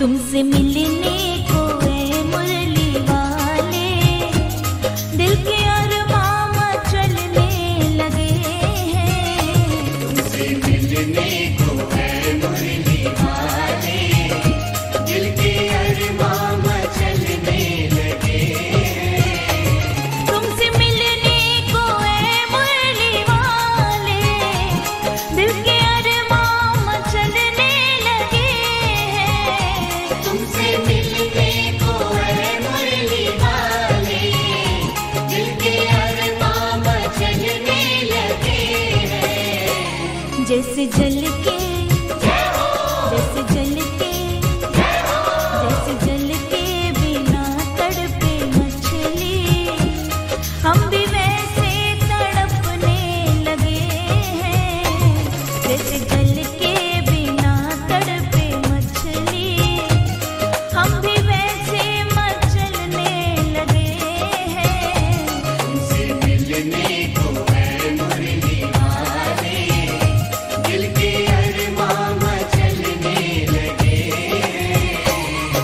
तुमसे मिलने को ऐ मुरली वाले, दिल के अरमां मचलने लगे हैं। तुमसे मिलने को ऐ मुरली वाले, दिल के अरमां मचलने लगे हैं। तुमसे मिलने को ऐ मुरली वाले, दिल के अरमां मचलने लगे हैं। तुमसे मिलने को ऐ मुरली वाले, दिल के अरमां मचलने लगे हैं। जैसे जल के जैसे जल के जैसे जल के बिना तड़पे मछली, हम भी वैसे तड़पने लगे हैं। जैसे जल के बिना तड़पे मछली, हम भी वैसे मचलने लगे हैं। तुमसे मिलने को ऐ मुरली वाले, दिल के अरमां मचलने लगे हैं।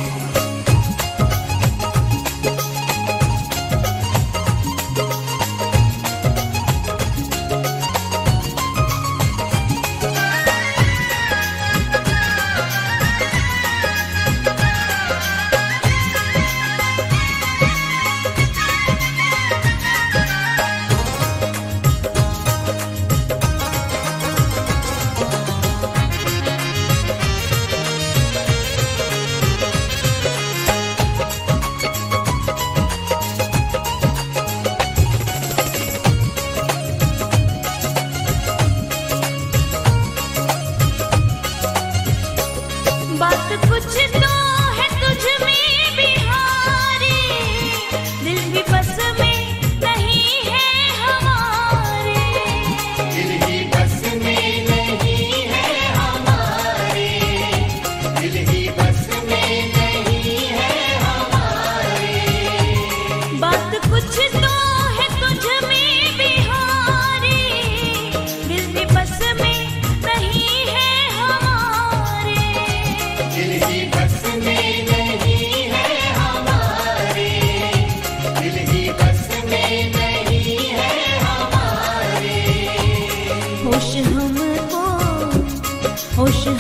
बात कुछ तो है तुझ में बिहारी, दिल भी बस में नहीं है हमारे। दिल ही बस में नहीं है हमारे, दिल ही बस में नहीं है हमारे। बात कुछ तो है तुझ में बिहारी, दिल भी बस में नहीं है हमारे। दिल ही बस में नहीं है हमारे, दिल ही बस में नहीं है हमारे। होश हमको होश